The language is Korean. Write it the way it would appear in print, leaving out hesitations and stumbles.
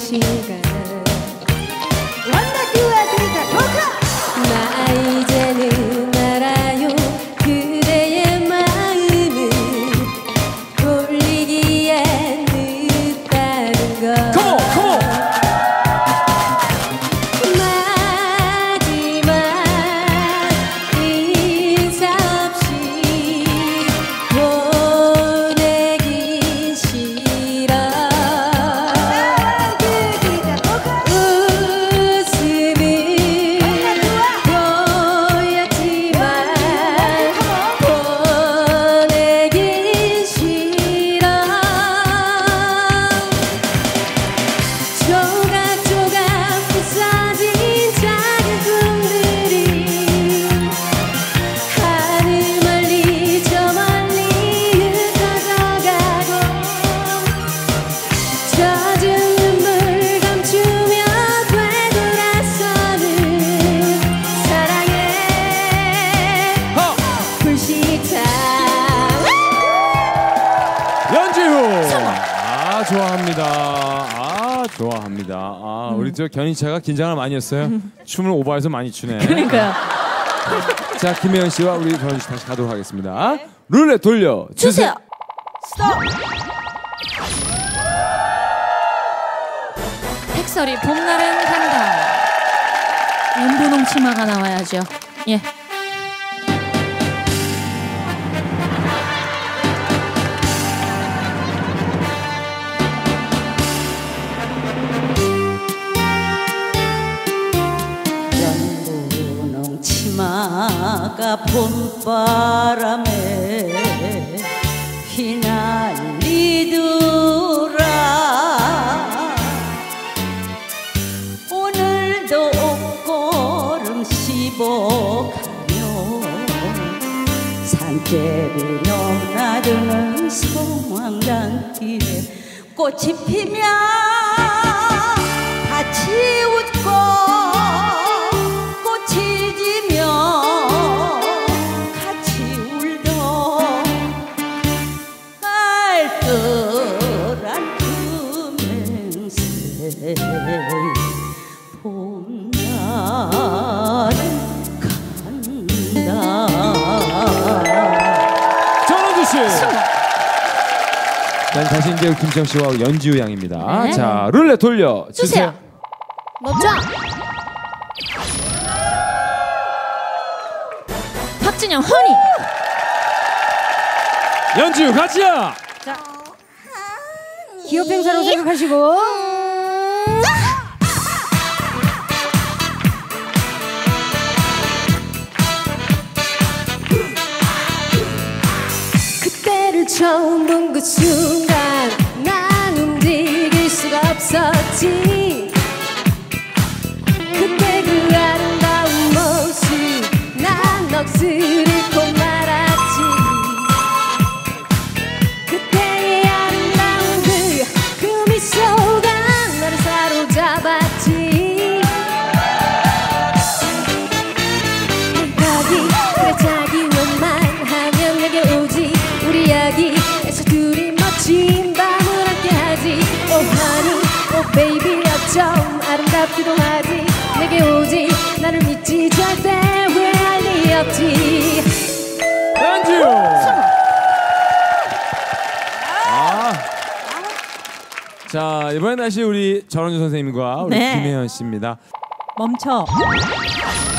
시간 나 이제는 알아요 그대의 마음을 돌리기엔 늦다는 걸 좋아합니다. 우리 저 견인차가 긴장을 많이 했어요. 춤을 오버해서 많이 추네. 그러니까요. 자, 김혜연 씨와 우리 전원 씨 다시 가도록 하겠습니다. 룰렛 돌려 주세요. 스톱. 백설이 봄날은 간다. 연분홍 치마가 나와야죠. 예. 치마가 봄바람에 휘날리더라. 오늘도 옷걸음 씹어가며 산재를 넘나드는 성황단길에 꽃이 피면 같이 웃고 봄날은 간다. 전원주 씨. 다시 이제 김지영 씨와 연지우 양입니다. 네. 자, 룰렛 돌려 주세요. 멈춰. 박진영 허니. 연지우 가지야. 자, 기업 행사로 생각하시고. 그때를 처음 본 그 순간 난 움직일 수가 없었지. 그때 그 아름다운 모습 난 넋을 잃고 말았지. 그때의 아름다운 그 미소가 나를 사로잡았지. 그래 자기 웬만하면 내게 오지. 우리 이야기에서 둘이 멋진 밤을 함께하지. Oh honey, oh baby 어쩜 아름답기도 하지. 내게 오지 나를 믿지 절대 후회할 리 없지. 연주. 자, 이번엔 다시 우리 전원주 선생님과 우리 네. 김혜연 씨입니다. 멈춰.